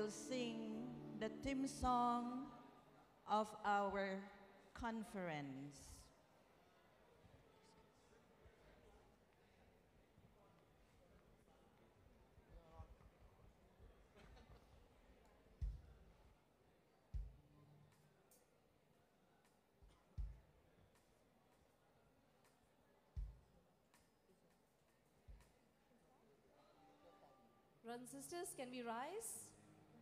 sing the theme song of our conference. Brothers and sisters, can we rise?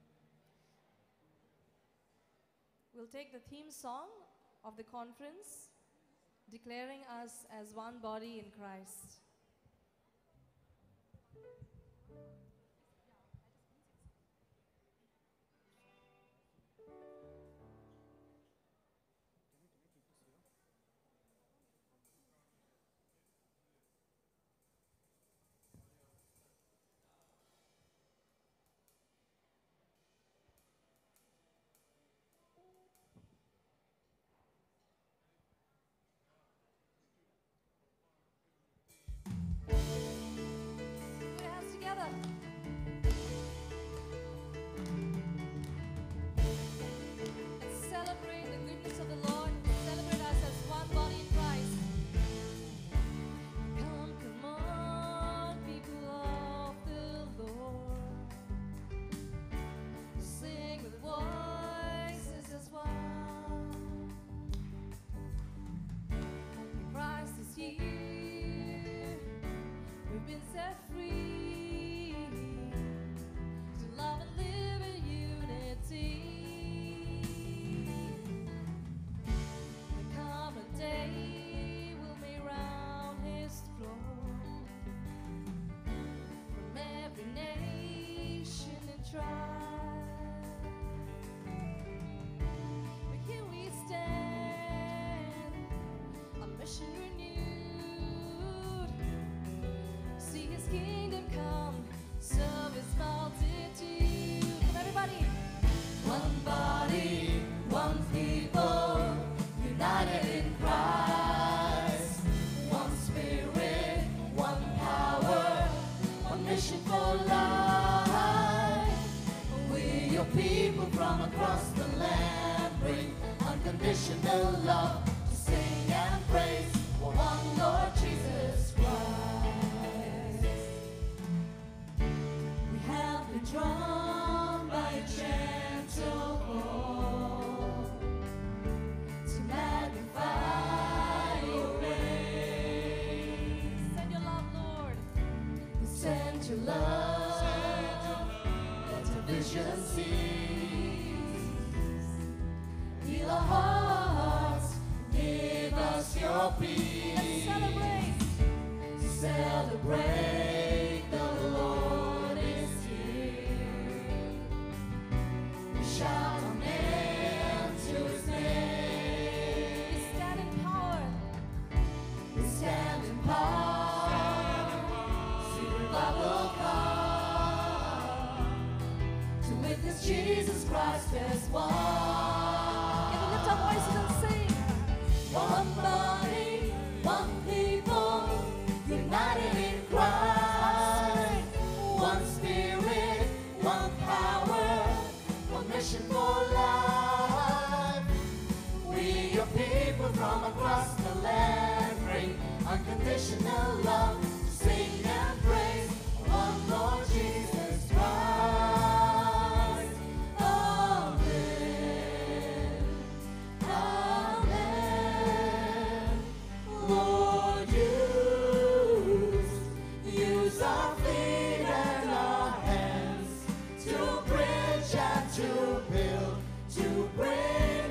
We'll take the theme song of the conference, declaring us as one body in Christ. Put your hands together. Let's celebrate the goodness of the Lord. Celebrate us as one body in Christ. Come, come on, people of the Lord. Sing with voices as one. Christ is here. We've been set free to love and live in unity. There come a day we'll be round His throne, from every nation and tribe. But here we stand, a mission renewed. See His kingdom come, serve His multitude. Come everybody. One body, one people, united in Christ. One spirit, one power, one mission for life. We're your people from across the land. Bring unconditional love to sing and praise for one Lord Jesus Christ. We have been drawn by a gentle call to magnify your reign. Send your love, Lord. Send your love. Let division cease. Heal our hearts. Give us your peace. Let's celebrate. Celebrate, the Lord is here. We shout amen to His name. We stand in power. We stand in power. See revival come to witness Jesus Christ as one. Can we lift our voices and sing? One body, one people, united in Christ. One spirit, one power, one mission for life. We your people from across the land. Bring unconditional love to sing and praise one Lord Jesus Christ. Amen. Amen. Lord, use our feet and our hands to bridge and to build, to bring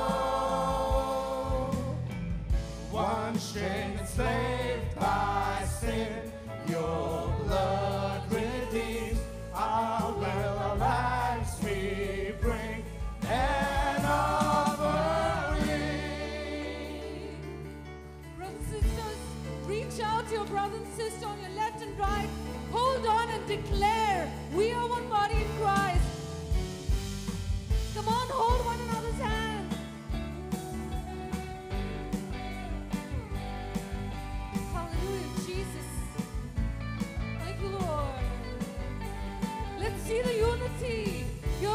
hope. One string enslaved by sin, your blood redeems. Our will, our lives we bring an offering. Brothers and sisters, reach out to your brother and sister on your left and right. Hold on and declare, we are one body in Christ. Come on, hold one another's hand. Hallelujah, Jesus. Thank you, Lord. Let's see the unity. Your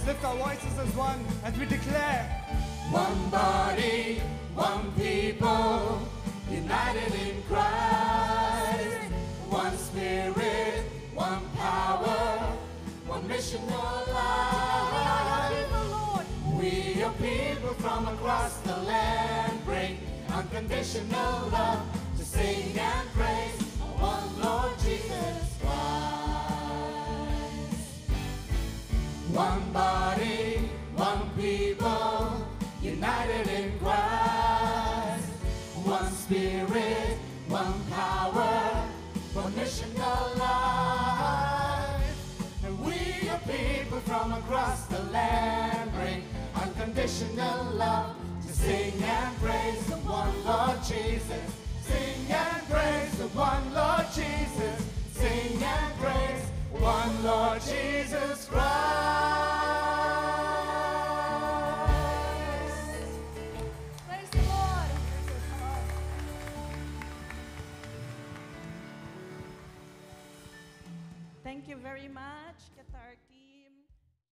lift our voices as one as we declare. One body, one people, united in Christ. One spirit, one power, one mission, no life. We are people from across the land, bring unconditional love to sing and praise one Lord Jesus Christ. One body, one people, united in Christ. One spirit, one power, one mission, no life. And we are people from across the land, bring unconditional love to sing and praise the one Lord Jesus. Sing and praise the one Lord Jesus. Sing and praise one Lord Jesus Christ. Praise the Lord. Thank you very much, Katarki.